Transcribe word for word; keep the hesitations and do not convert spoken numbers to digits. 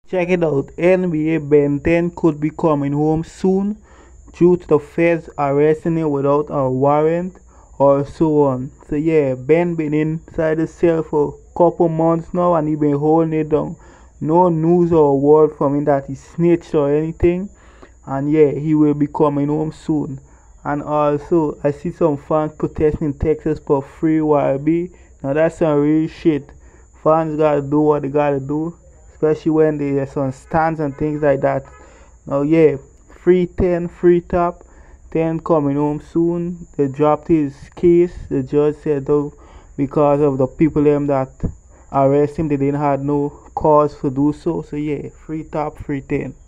Check it out. N B A Ben ten could be coming home soon due to the feds arresting him without a warrant or so on. So yeah, Ben been inside the cell for a couple months now and he been holding it down. No news or word from him that he snitched or anything. And yeah, he will be coming home soon. And also, I see some fans protesting in Texas for free Y B. Now that's some real shit. Fans gotta do what they gotta do, especially when there's some stands and things like that. Now yeah, free ten, free top, ten coming home soon. They dropped his case. The judge said though, because of the people them that arrest him, they didn't have no cause to do so. So yeah, free top, free ten.